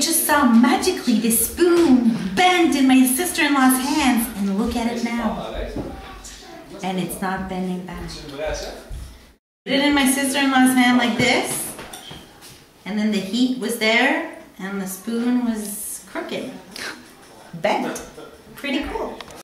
just saw magically this spoon bend in my sister-in-law's hands, and look at it now. And it's not bending back. Put it in my sister-in-law's hand like this, and then the heat was there, and the spoon was crooked, bent.